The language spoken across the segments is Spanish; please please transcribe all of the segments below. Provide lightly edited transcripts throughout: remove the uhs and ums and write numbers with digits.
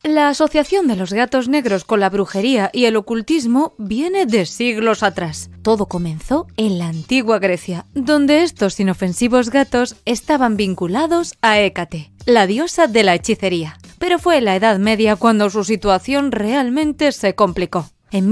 La asociación de los gatos negros con la brujería y el ocultismo viene de siglos atrás. Todo comenzó en la antigua Grecia, donde estos inofensivos gatos estaban vinculados a Hécate, la diosa de la hechicería. Pero fue en la Edad Media cuando su situación realmente se complicó. En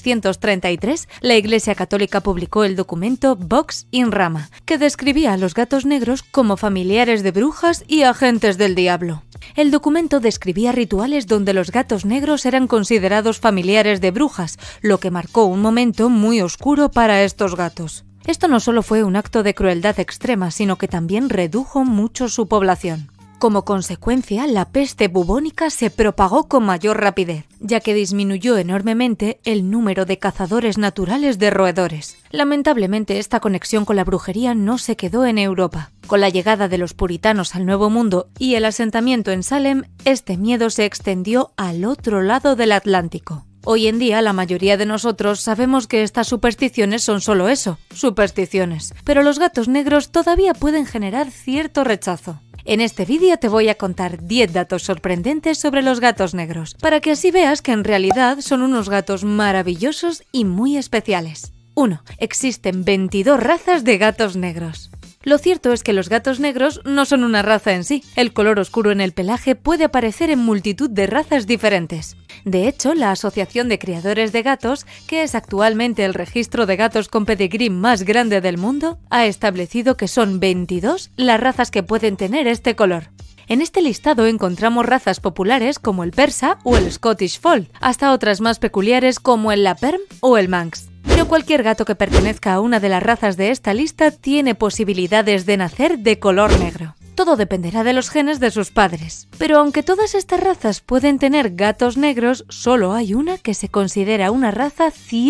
1233, la Iglesia Católica publicó el documento Vox in Rama, que describía a los gatos negros como familiares de brujas y agentes del diablo. El documento describía rituales donde los gatos negros eran considerados familiares de brujas, lo que marcó un momento muy oscuro para estos gatos. Esto no solo fue un acto de crueldad extrema, sino que también redujo mucho su población. Como consecuencia, la peste bubónica se propagó con mayor rapidez, ya que disminuyó enormemente el número de cazadores naturales de roedores. Lamentablemente, esta conexión con la brujería no se quedó en Europa. Con la llegada de los puritanos al Nuevo Mundo y el asentamiento en Salem, este miedo se extendió al otro lado del Atlántico. Hoy en día, la mayoría de nosotros sabemos que estas supersticiones son solo eso, supersticiones, pero los gatos negros todavía pueden generar cierto rechazo. En este vídeo te voy a contar 10 datos sorprendentes sobre los gatos negros, para que así veas que en realidad son unos gatos maravillosos y muy especiales. 1. Existen 22 razas de gatos negros. Lo cierto es que los gatos negros no son una raza en sí. El color oscuro en el pelaje puede aparecer en multitud de razas diferentes. De hecho, la Asociación de Criadores de Gatos, que es actualmente el registro de gatos con pedigrí más grande del mundo, ha establecido que son 22 las razas que pueden tener este color. En este listado encontramos razas populares como el persa o el Scottish Fold, hasta otras más peculiares como el Laperm o el Manx. Pero cualquier gato que pertenezca a una de las razas de esta lista tiene posibilidades de nacer de color negro. Todo dependerá de los genes de sus padres. Pero aunque todas estas razas pueden tener gatos negros, solo hay una que se considera una raza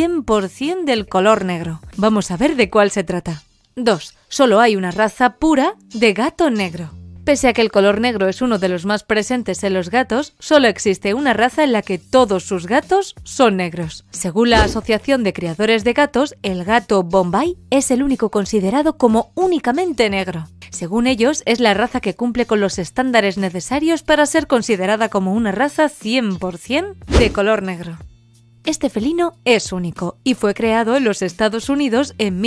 100% del color negro. Vamos a ver de cuál se trata. 2. Solo hay una raza pura de gato negro. Pese a que el color negro es uno de los más presentes en los gatos, solo existe una raza en la que todos sus gatos son negros. Según la Asociación de Criadores de Gatos, el gato Bombay es el único considerado como únicamente negro. Según ellos, es la raza que cumple con los estándares necesarios para ser considerada como una raza 100% de color negro. Este felino es único y fue creado en los Estados Unidos en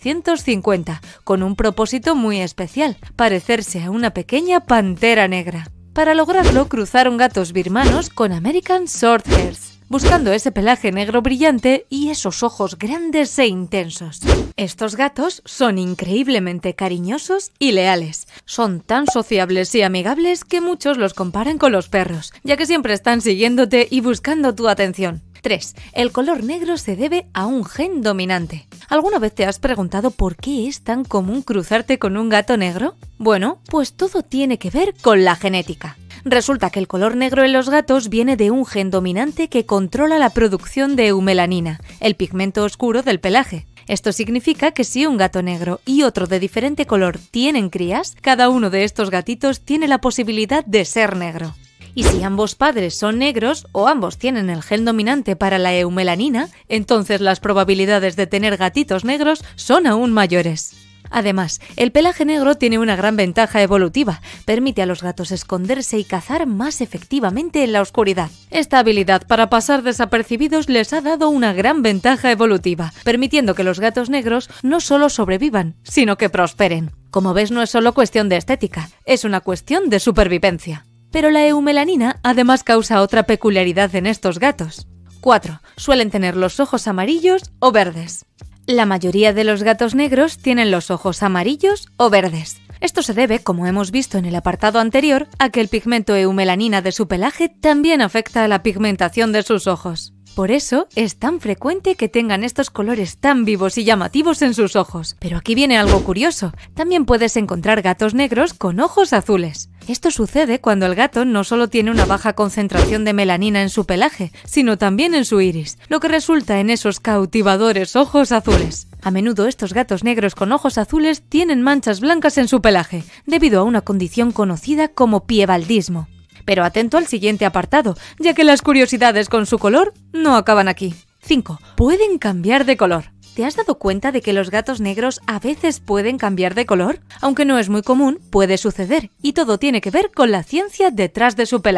1950, con un propósito muy especial, parecerse a una pequeña pantera negra. Para lograrlo, cruzaron gatos birmanos con American Shorthairs, buscando ese pelaje negro brillante y esos ojos grandes e intensos. Estos gatos son increíblemente cariñosos y leales. Son tan sociables y amigables que muchos los comparan con los perros, ya que siempre están siguiéndote y buscando tu atención. 3. El color negro se debe a un gen dominante. ¿Alguna vez te has preguntado por qué es tan común cruzarte con un gato negro? Bueno, pues todo tiene que ver con la genética. Resulta que el color negro en los gatos viene de un gen dominante que controla la producción de eumelanina, el pigmento oscuro del pelaje. Esto significa que si un gato negro y otro de diferente color tienen crías, cada uno de estos gatitos tiene la posibilidad de ser negro. Y si ambos padres son negros o ambos tienen el gen dominante para la eumelanina, entonces las probabilidades de tener gatitos negros son aún mayores. Además, el pelaje negro tiene una gran ventaja evolutiva, permite a los gatos esconderse y cazar más efectivamente en la oscuridad. Esta habilidad para pasar desapercibidos les ha dado una gran ventaja evolutiva, permitiendo que los gatos negros no solo sobrevivan, sino que prosperen. Como ves, no es solo cuestión de estética, es una cuestión de supervivencia. Pero la eumelanina además causa otra peculiaridad en estos gatos. 4. Suelen tener los ojos amarillos o verdes. La mayoría de los gatos negros tienen los ojos amarillos o verdes. Esto se debe, como hemos visto en el apartado anterior, a que el pigmento eumelanina de su pelaje también afecta a la pigmentación de sus ojos. Por eso es tan frecuente que tengan estos colores tan vivos y llamativos en sus ojos. Pero aquí viene algo curioso. También puedes encontrar gatos negros con ojos azules. Esto sucede cuando el gato no solo tiene una baja concentración de melanina en su pelaje, sino también en su iris, lo que resulta en esos cautivadores ojos azules. A menudo estos gatos negros con ojos azules tienen manchas blancas en su pelaje, debido a una condición conocida como piebaldismo. Pero atento al siguiente apartado, ya que las curiosidades con su color no acaban aquí. 5. Pueden cambiar de color. ¿Te has dado cuenta de que los gatos negros a veces pueden cambiar de color? Aunque no es muy común, puede suceder, y todo tiene que ver con la ciencia detrás de su pelaje.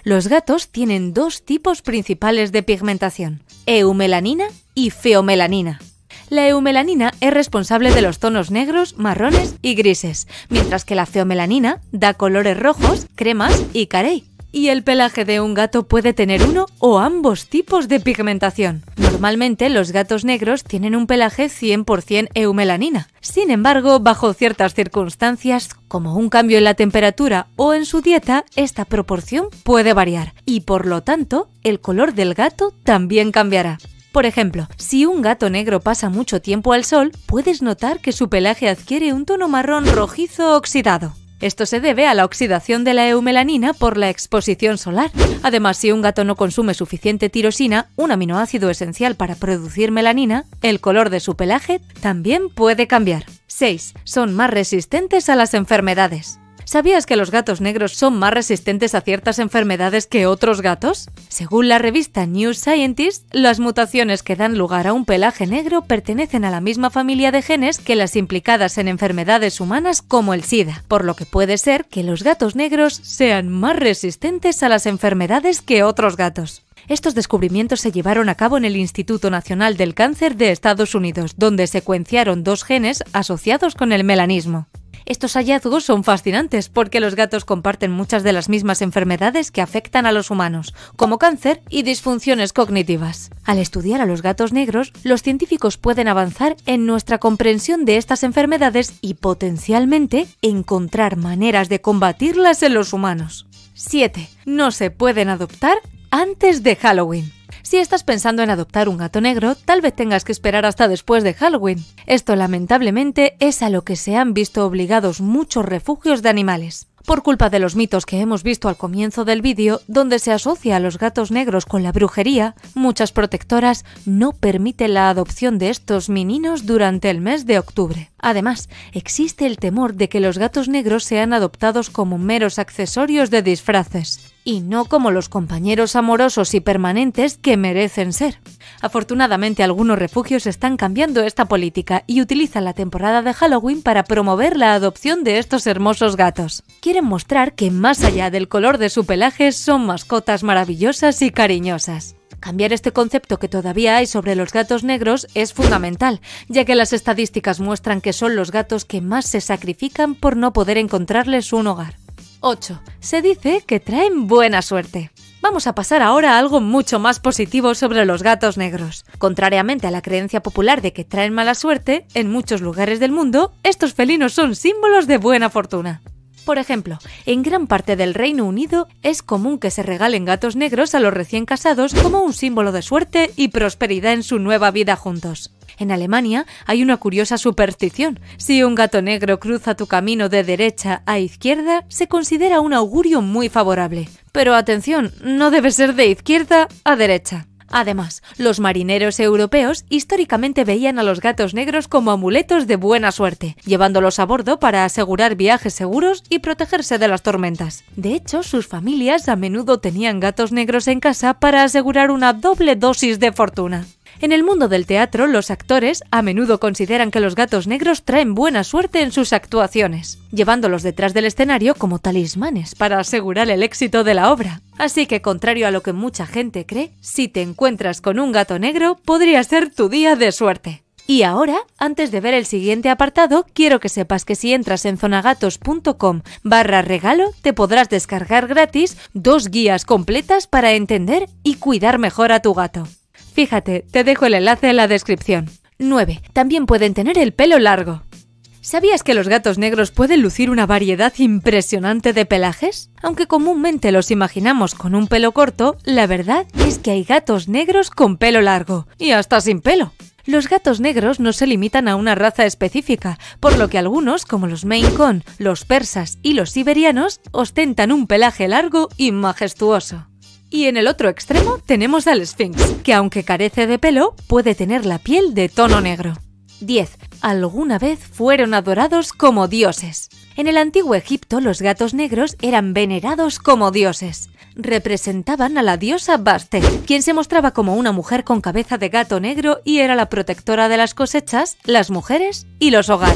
Los gatos tienen dos tipos principales de pigmentación: eumelanina y feomelanina. La eumelanina es responsable de los tonos negros, marrones y grises, mientras que la feomelanina da colores rojos, cremas y carey. Y el pelaje de un gato puede tener uno o ambos tipos de pigmentación. Normalmente los gatos negros tienen un pelaje 100% eumelanina. Sin embargo, bajo ciertas circunstancias, como un cambio en la temperatura o en su dieta, esta proporción puede variar y por lo tanto, el color del gato también cambiará. Por ejemplo, si un gato negro pasa mucho tiempo al sol, puedes notar que su pelaje adquiere un tono marrón rojizo oxidado. Esto se debe a la oxidación de la eumelanina por la exposición solar. Además, si un gato no consume suficiente tirosina, un aminoácido esencial para producir melanina, el color de su pelaje también puede cambiar. 6. Son más resistentes a las enfermedades. ¿Sabías que los gatos negros son más resistentes a ciertas enfermedades que otros gatos? Según la revista New Scientist, las mutaciones que dan lugar a un pelaje negro pertenecen a la misma familia de genes que las implicadas en enfermedades humanas como el SIDA, por lo que puede ser que los gatos negros sean más resistentes a las enfermedades que otros gatos. Estos descubrimientos se llevaron a cabo en el Instituto Nacional del Cáncer de Estados Unidos, donde secuenciaron dos genes asociados con el melanismo. Estos hallazgos son fascinantes porque los gatos comparten muchas de las mismas enfermedades que afectan a los humanos, como cáncer y disfunciones cognitivas. Al estudiar a los gatos negros, los científicos pueden avanzar en nuestra comprensión de estas enfermedades y potencialmente encontrar maneras de combatirlas en los humanos. 7. No se pueden adoptar antes de Halloween. Si estás pensando en adoptar un gato negro, tal vez tengas que esperar hasta después de Halloween. Esto, lamentablemente, es a lo que se han visto obligados muchos refugios de animales. Por culpa de los mitos que hemos visto al comienzo del vídeo, donde se asocia a los gatos negros con la brujería, muchas protectoras no permiten la adopción de estos mininos durante el mes de octubre. Además, existe el temor de que los gatos negros sean adoptados como meros accesorios de disfraces, y no como los compañeros amorosos y permanentes que merecen ser. Afortunadamente, algunos refugios están cambiando esta política y utilizan la temporada de Halloween para promover la adopción de estos hermosos gatos. Quieren mostrar que más allá del color de su pelaje son mascotas maravillosas y cariñosas. Cambiar este concepto que todavía hay sobre los gatos negros es fundamental, ya que las estadísticas muestran que son los gatos que más se sacrifican por no poder encontrarles un hogar. 8. Se dice que traen buena suerte. Vamos a pasar ahora a algo mucho más positivo sobre los gatos negros. Contrariamente a la creencia popular de que traen mala suerte, en muchos lugares del mundo, estos felinos son símbolos de buena fortuna. Por ejemplo, en gran parte del Reino Unido es común que se regalen gatos negros a los recién casados como un símbolo de suerte y prosperidad en su nueva vida juntos. En Alemania hay una curiosa superstición. Si un gato negro cruza tu camino de derecha a izquierda, se considera un augurio muy favorable. Pero atención, no debe ser de izquierda a derecha. Además, los marineros europeos históricamente veían a los gatos negros como amuletos de buena suerte, llevándolos a bordo para asegurar viajes seguros y protegerse de las tormentas. De hecho, sus familias a menudo tenían gatos negros en casa para asegurar una doble dosis de fortuna. En el mundo del teatro, los actores a menudo consideran que los gatos negros traen buena suerte en sus actuaciones, llevándolos detrás del escenario como talismanes para asegurar el éxito de la obra. Así que, contrario a lo que mucha gente cree, si te encuentras con un gato negro, podría ser tu día de suerte. Y ahora, antes de ver el siguiente apartado, quiero que sepas que si entras en zonagatos.com/regalo, te podrás descargar gratis 2 guías completas para entender y cuidar mejor a tu gato. Fíjate, te dejo el enlace en la descripción. 9. También pueden tener el pelo largo. ¿Sabías que los gatos negros pueden lucir una variedad impresionante de pelajes? Aunque comúnmente los imaginamos con un pelo corto, la verdad es que hay gatos negros con pelo largo y hasta sin pelo. Los gatos negros no se limitan a una raza específica, por lo que algunos, como los Maine Coon, los persas y los siberianos, ostentan un pelaje largo y majestuoso. Y en el otro extremo tenemos al Sphinx, que aunque carece de pelo, puede tener la piel de tono negro. 10. Alguna vez fueron adorados como dioses. En el antiguo Egipto, los gatos negros eran venerados como dioses. Representaban a la diosa Bastet, quien se mostraba como una mujer con cabeza de gato negro y era la protectora de las cosechas, las mujeres y los hogares.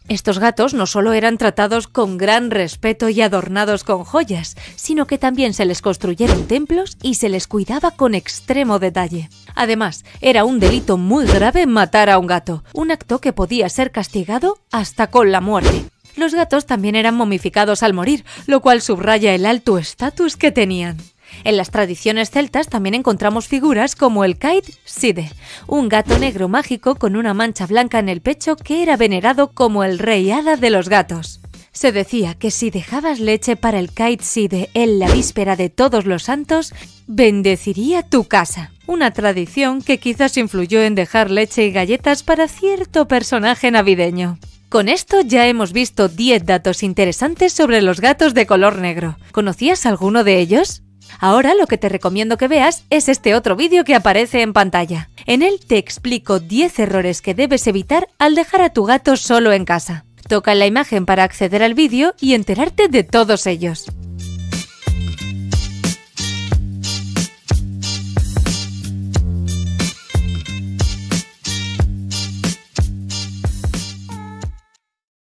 Estos gatos no solo eran tratados con gran respeto y adornados con joyas, sino que también se les construyeron templos y se les cuidaba con extremo detalle. Además, era un delito muy grave matar a un gato, un acto que podía ser castigado hasta con la muerte. Los gatos también eran momificados al morir, lo cual subraya el alto estatus que tenían. En las tradiciones celtas también encontramos figuras como el Caed Side, un gato negro mágico con una mancha blanca en el pecho que era venerado como el rey hada de los gatos. Se decía que si dejabas leche para el Caed Side en la víspera de Todos los Santos, bendeciría tu casa. Una tradición que quizás influyó en dejar leche y galletas para cierto personaje navideño. Con esto ya hemos visto 10 datos interesantes sobre los gatos de color negro. ¿Conocías alguno de ellos? Ahora lo que te recomiendo que veas es este otro vídeo que aparece en pantalla. En él te explico 10 errores que debes evitar al dejar a tu gato solo en casa. Toca en la imagen para acceder al vídeo y enterarte de todos ellos.